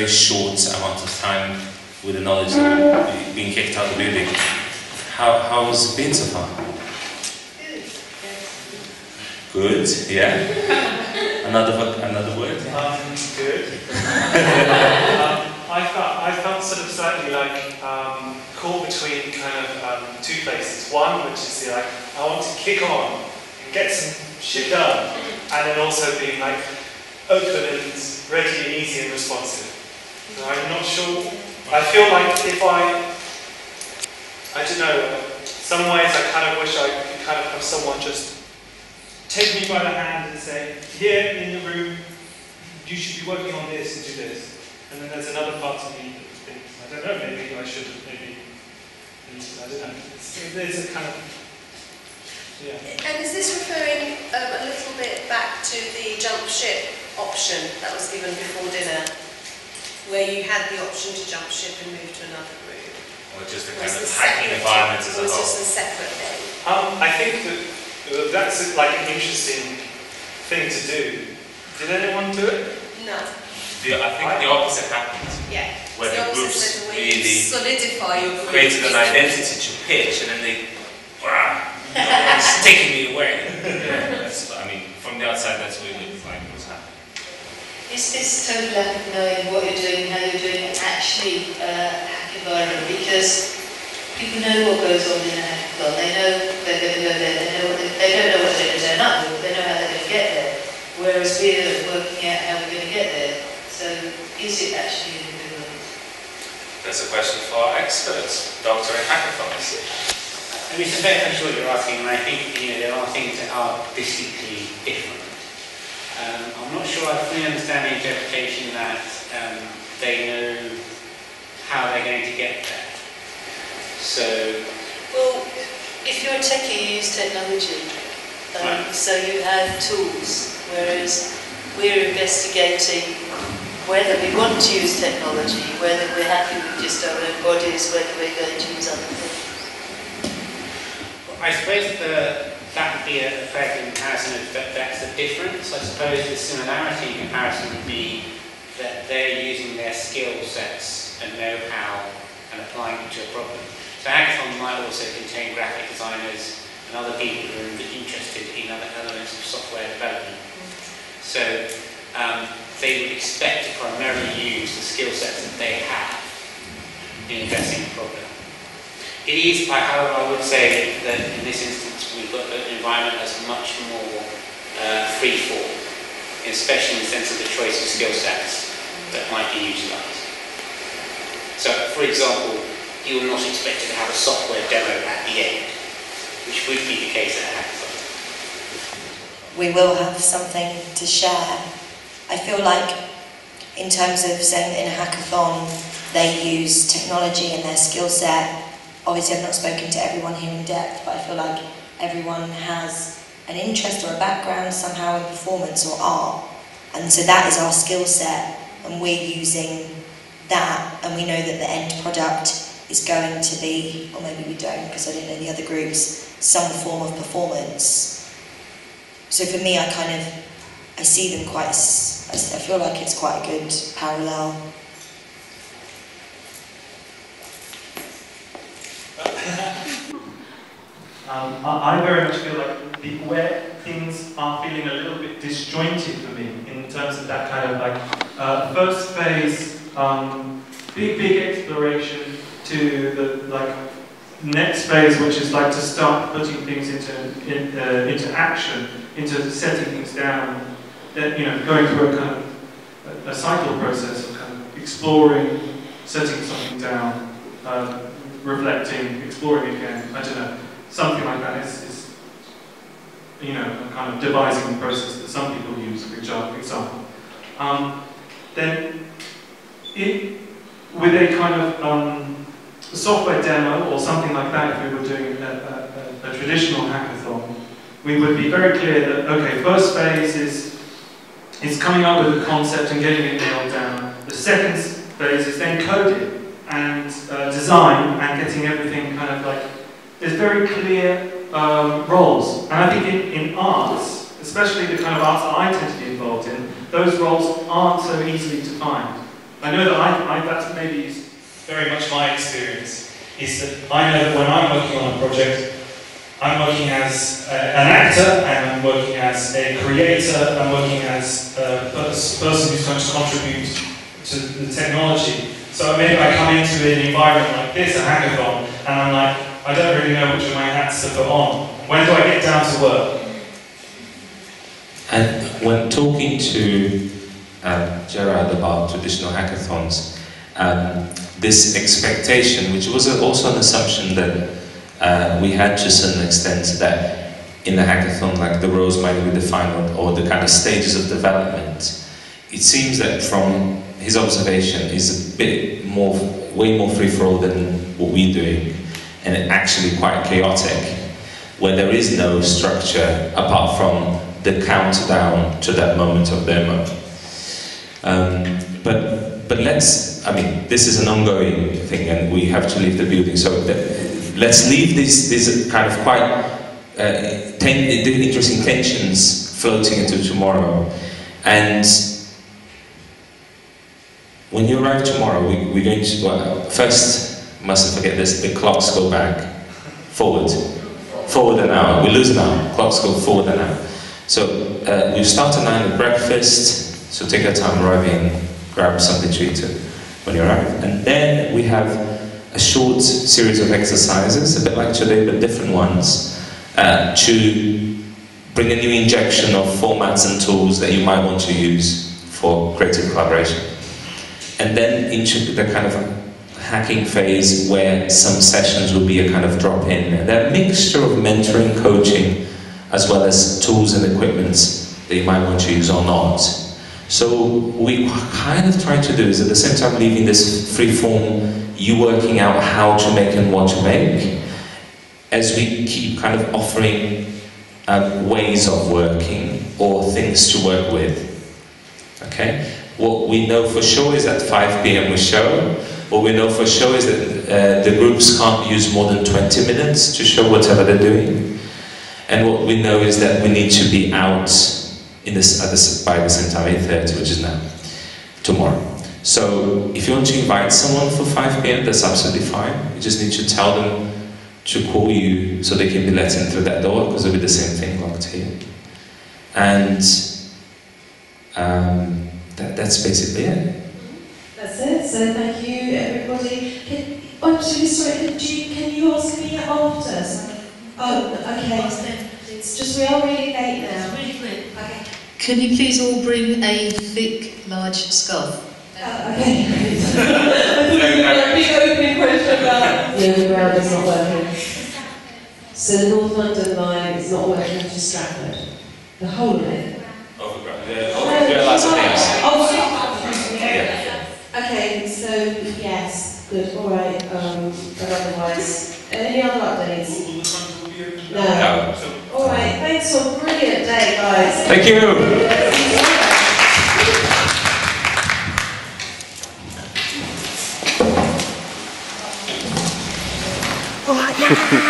very short amount of time with the knowledge of being kicked out of the building. How's it been so far? Good, yeah. Another word? Good. I felt sort of slightly like caught between kind of two places. One, which is like, I want to kick on and get some shit done, and then also being like open and ready and easy and responsive. So I'm not sure. I feel like if I don't know, some ways I kind of wish I could kind of have someone just take me by the hand and say, here in the room, you should be working on this and do this. And then there's another part of me that thinks, I don't know, maybe I should have, maybe, I don't know. There's a kind of, yeah. And is this referring a little bit back to the jump ship option that was given before dinner, where you had the option to jump ship and move to another room? Or just a kind of hacking environment as a whole? Or was just a separate thing? I think that that's like an interesting thing to do. Did anyone do it? No. I think the opposite happened. Yeah. Where the groups really solidify your group. Created an identity to pitch, and then they, it's taking me away. Yeah, I mean, from the outside, that's what it looks like what's happening. Is this total lack of knowing what you're doing, how you're doing it, actually a hack environment? Because people know what goes on in a hackathon. They know they're going to go there. They don't know what they're going to turn up with. They know how they're going to get there. Whereas we're working out how we're going to get there. So, is it actually an equivalent? That's a question for our experts, Doctor in Hackathons. I mean, it's a fair question what you're asking, and I think there are things that are distinctly different. I'm not sure I fully understand the interpretation that they know how they're going to get there. So, well, if you're a techie, you use technology. Right. So you have tools, whereas we're investigating whether we want to use technology, whether we're happy with just our own bodies, whether we're going to use other things. I suppose that would be a fair comparison of that's the difference. I suppose the similarity in comparison would be that they're using their skill sets and know-how and applying it to a problem. So hackathon might also contain graphic designers and other people who are interested in other elements of software development. So they would expect to primarily use the skill sets that they have in addressing the problem. It is, however, I would say that in this instance we've got an environment that's much more free-form, especially in the sense of the choice of skill sets that might be utilised. So, for example, you will not expect to have a software demo at the end, which would be the case at a hackathon. We will have something to share. I feel like, in terms of saying that in a hackathon they use technology and their skill set, obviously I've not spoken to everyone here in depth, but I feel like everyone has an interest or a background somehow in performance or art, and so that is our skill set, and we're using that, and we know that the end product is going to be, or maybe we don't because I don't know the other groups, some form of performance. So for me, I see them quite, I feel like it's quite a good parallel. I very much feel like where things are feeling a little bit disjointed for me in terms of that kind of like first phase, big exploration to the next phase, which is like to start putting things into action, into setting things down. Going through a kind of a cycle process of kind of exploring, setting something down, reflecting, exploring again. I don't know. Something like that is kind of devising the process that some people use, for example. Then, with a kind of software demo or something like that, if we were doing a traditional hackathon, we would be very clear that, okay, first phase is coming up with a concept and getting it nailed down. The second phase is then coding and design and getting everything kind of like, there's very clear roles. And I think in arts, especially the kind of arts that I tend to be involved in, those roles aren't so easily defined. I know that that maybe is very much my experience, is that I know that when I'm working on a project, I'm working as an actor, and I'm working as a creator, I'm working as a person who's going to contribute to the technology. So maybe I come into an environment like this, a hackathon, and I'm like, I don't really know which of my hats to put on. When do I get down to work? And when talking to Gerard about traditional hackathons, this expectation, which was also an assumption that we had to a certain extent, that in the hackathon, like the roles might be defined or the kind of stages of development, it seems that from his observation is a bit more, way more free-for-all than what we're doing, and actually quite chaotic, where there is no structure apart from the countdown to that moment of demo. But let's, I mean, this is an ongoing thing and we have to leave the building, so let's leave these kind of quite interesting tensions floating into tomorrow. And when you arrive tomorrow, we're going to, well, first, mustn't forget this, the clocks go back, forward an hour, we lose an hour, clocks go forward an hour. So we start at 9 with breakfast, so take your time arriving, grab something to eat when you arrive. And then we have a short series of exercises, a bit like today, but different ones, to bring a new injection of formats and tools that you might want to use for creative collaboration. And then into the kind of hacking phase where some sessions will be a kind of drop-in. And they're a mixture of mentoring, coaching, as well as tools and equipment that you might want to use or not. So we kind of try to do is at the same time leaving this free form, you working out how to make and what to make, as we keep kind of offering ways of working or things to work with. Okay? What we know for sure is at 5 p.m. we show. What we know for sure is that the groups can't use more than 20 minutes to show whatever they're doing. And what we know is that we need to be out by the same time, 8:30, which is now, tomorrow. So if you want to invite someone for 5 p.m, that's absolutely fine. You just need to tell them to call you so they can be let in through that door, because it'll be the same thing locked here. And that's basically it. That's it. So thank you, everybody. I'm really sorry. Can you ask me after? Oh, okay. It's just we are really late now. Really quick. Okay. Can you please all bring a thick, large scarf? Okay. I thought it was a big opening question about the overground is not working. So the North London line is not working to Stratford. The whole of it. Overground. Yeah, lots of things. Okay, so yes, good, alright, but otherwise, any other updates? No. Alright, thanks for a brilliant day, guys. Thank you. All right, now.